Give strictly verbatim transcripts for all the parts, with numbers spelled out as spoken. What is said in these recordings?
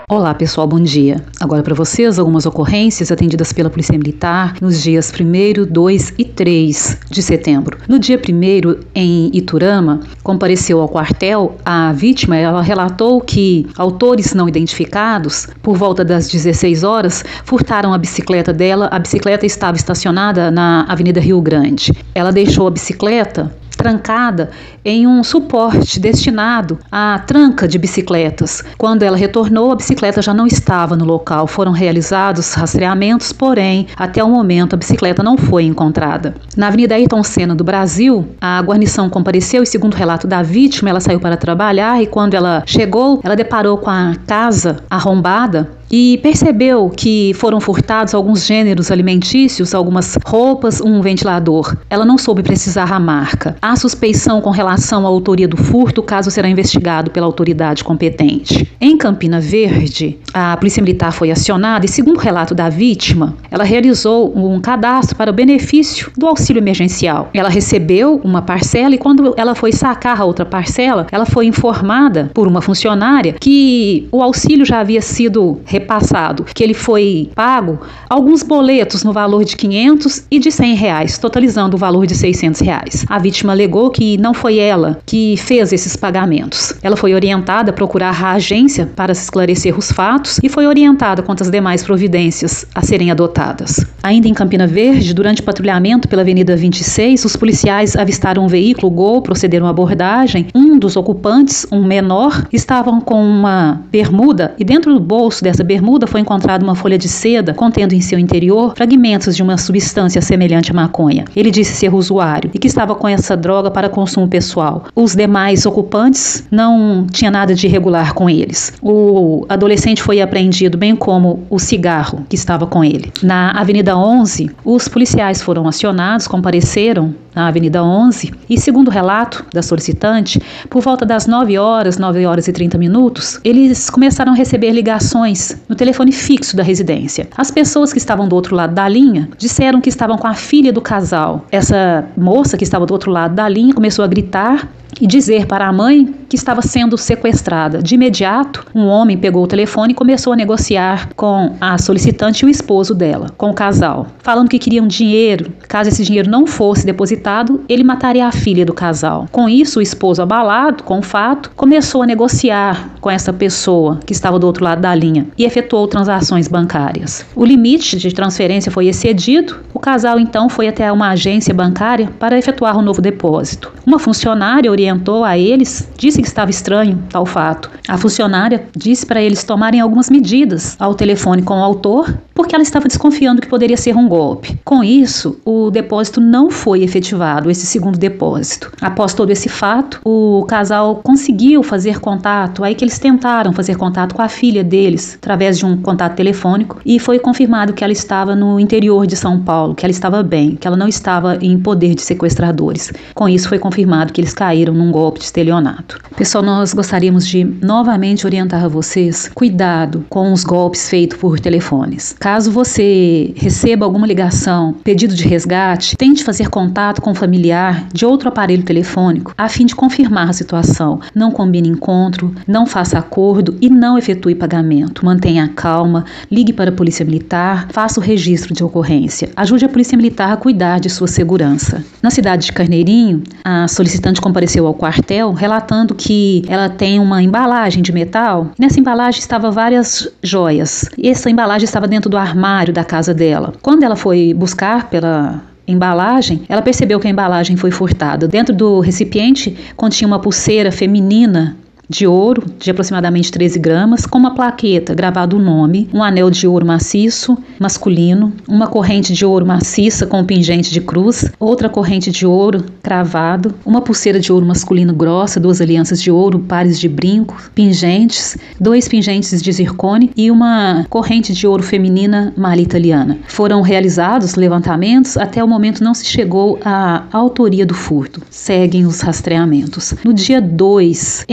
Olá pessoal, bom dia. Agora para vocês algumas ocorrências atendidas pela Polícia Militar nos dias primeiro, dois e três de setembro. No dia primeiro, em Iturama, compareceu ao quartel a vítima. Ela relatou que autores não identificados, por volta das dezesseis horas, furtaram a bicicleta dela. A bicicleta estava estacionada na Avenida Rio Grande. Ela deixou a bicicleta trancada em um suporte destinado à tranca de bicicletas. Quando ela retornou, a bicicleta já não estava no local. Foram realizados rastreamentos, porém, até o momento, a bicicleta não foi encontrada. Na Avenida Ayrton Senna do Brasil, a guarnição compareceu e, segundo o relato da vítima, ela saiu para trabalhar e quando ela chegou, ela deparou com a casa arrombada e percebeu que foram furtados alguns gêneros alimentícios, algumas roupas, um ventilador. Ela não soube precisar a marca. Há suspeição com relação à autoria do furto, o caso será investigado pela autoridade competente. Em Campina Verde, a Polícia Militar foi acionada e, segundo o relato da vítima, ela realizou um cadastro para o benefício do auxílio emergencial. Ela recebeu uma parcela e quando ela foi sacar a outra parcela, ela foi informada por uma funcionária que o auxílio já havia sido repassado, que ele foi pago alguns boletos no valor de quinhentos e de cem reais, totalizando o valor de seiscentos reais. A vítima alegou que não foi ela que fez esses pagamentos. Ela foi orientada a procurar a agência para se esclarecer os fatos e foi orientada quanto às demais providências a serem adotadas. Ainda em Campina Verde, durante patrulhamento pela Avenida vinte e seis, os policiais avistaram um veículo Gol, procederam à abordagem. Um dos ocupantes, um menor, estavam com uma bermuda e dentro do bolso dessa bermuda foi encontrada uma folha de seda contendo em seu interior fragmentos de uma substância semelhante à maconha. Ele disse ser usuário e que estava com essa droga para consumo pessoal. Os demais ocupantes não tinha nada de irregular com eles. O adolescente foi apreendido, bem como o cigarro que estava com ele. Na Avenida onze, os policiais foram acionados, compareceram na Avenida onze e, segundo o relato da solicitante, por volta das nove horas, nove horas e trinta minutos, eles começaram a receber ligações no telefone fixo da residência. As pessoas que estavam do outro lado da linha disseram que estavam com a filha do casal. Essa moça que estava do outro lado da linha começou a gritar e dizer para a mãe que estava sendo sequestrada. De imediato, um homem pegou o telefone e começou a negociar com a solicitante e o esposo dela, com o casal, falando que queriam dinheiro. Caso esse dinheiro não fosse depositado, ele mataria a filha do casal. Com isso, o esposo, abalado com o fato, começou a negociar com essa pessoa que estava do outro lado da linha e efetuou transações bancárias. O limite de transferência foi excedido. O casal, então, foi até uma agência bancária para efetuar um novo depósito. Uma funcionária orientou a eles, disse que estava estranho tal fato. A funcionária disse para eles tomarem algumas medidas ao telefone com o autor, porque ela estava desconfiando que poderia ser um golpe. Com isso, o depósito não foi efetivado, esse segundo depósito. Após todo esse fato, o casal conseguiu fazer contato, aí que eles tentaram fazer contato com a filha deles, através de um contato telefônico, e foi confirmado que ela estava no interior de São Paulo, que ela estava bem, que ela não estava em poder de sequestradores. Com isso, foi confirmado que eles caíram num golpe de estelionato. Pessoal, nós gostaríamos de novamente orientar a vocês, cuidado com os golpes feitos por telefones. Caso você receba alguma ligação, pedido de resgate, tente fazer contato com um familiar de outro aparelho telefônico a fim de confirmar a situação. Não combine encontro, não faça acordo e não efetue pagamento. Mantenha a calma, ligue para a Polícia Militar, faça o registro de ocorrência. Ajude a Polícia Militar a cuidar de sua segurança. Na cidade de Carneirinho, a solicitante compareceu ao quartel relatando que ela tem uma embalagem de metal e nessa embalagem estava várias joias. E essa embalagem estava dentro do armário da casa dela. Quando ela foi buscar pela embalagem, ela percebeu que a embalagem foi furtada. Dentro do recipiente continha uma pulseira feminina de ouro, de aproximadamente treze gramas, com uma plaqueta gravado o nome, um anel de ouro maciço, masculino, uma corrente de ouro maciça com um pingente de cruz, outra corrente de ouro cravado, uma pulseira de ouro masculino grossa, duas alianças de ouro, pares de brinco, pingentes, dois pingentes de zircone e uma corrente de ouro feminina malha italiana. Foram realizados levantamentos, até o momento não se chegou à autoria do furto. Seguem os rastreamentos. No dia dois, em Campinas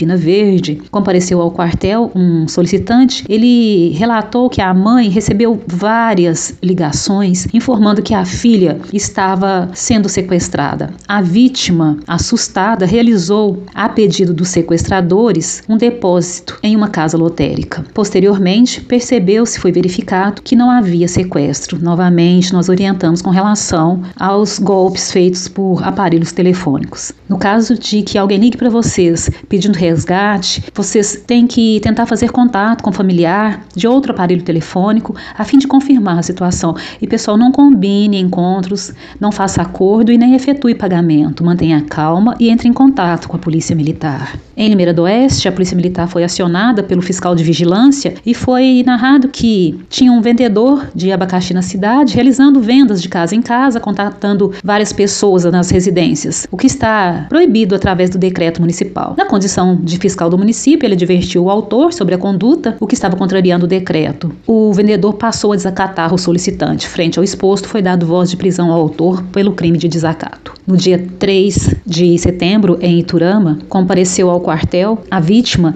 Campina Verde, compareceu ao quartel um solicitante. Ele relatou que a mãe recebeu várias ligações informando que a filha estava sendo sequestrada. A vítima, assustada, realizou, a pedido dos sequestradores, um depósito em uma casa lotérica. Posteriormente, percebeu-se, foi verificado que não havia sequestro. Novamente, nós orientamos com relação aos golpes feitos por aparelhos telefônicos. No caso de que alguém ligue para vocês pedindo resgate, vocês têm que tentar fazer contato com o familiar de outro aparelho telefônico a fim de confirmar a situação. E, pessoal, não combine encontros, não faça acordo e nem efetue pagamento. Mantenha calma e entre em contato com a Polícia Militar. Em Limeira do Oeste, a Polícia Militar foi acionada pelo fiscal de vigilância e foi narrado que tinha um vendedor de abacaxi na cidade realizando vendas de casa em casa, contatando várias pessoas nas residências, o que está proibido através do decreto municipal. Na condição de fiscal do município, ele advertiu o autor sobre a conduta, o que estava contrariando o decreto. O vendedor passou a desacatar o solicitante. Frente ao exposto, foi dado voz de prisão ao autor pelo crime de desacato. No dia três de setembro, em Iturama, compareceu ao quartel a vítima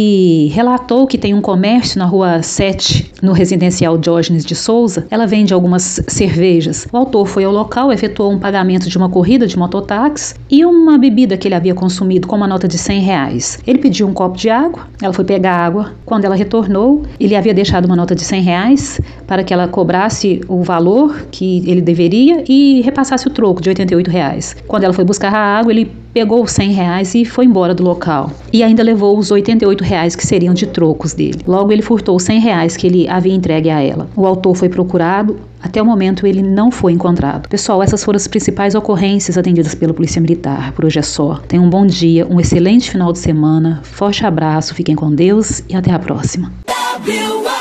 e relatou que tem um comércio na rua sete, no residencial Diógenes de Souza. Ela vende algumas cervejas. O autor foi ao local, efetuou um pagamento de uma corrida de mototáxi e uma bebida que ele havia consumido com uma nota de cem reais. Ele pediu um copo de água, ela foi pegar água. Quando ela retornou, ele havia deixado uma nota de cem reais para que ela cobrasse o valor que ele deveria e repassasse o troco de oitenta e oito reais. Quando ela foi buscar a água, ele pegou os cem reais e foi embora do local. E ainda levou os oitenta e oito reais que seriam de trocos dele. Logo, ele furtou os cem reais que ele havia entregue a ela. O autor foi procurado. Até o momento, ele não foi encontrado. Pessoal, essas foram as principais ocorrências atendidas pela Polícia Militar. Por hoje é só. Tenham um bom dia, um excelente final de semana. Forte abraço, fiquem com Deus e até a próxima.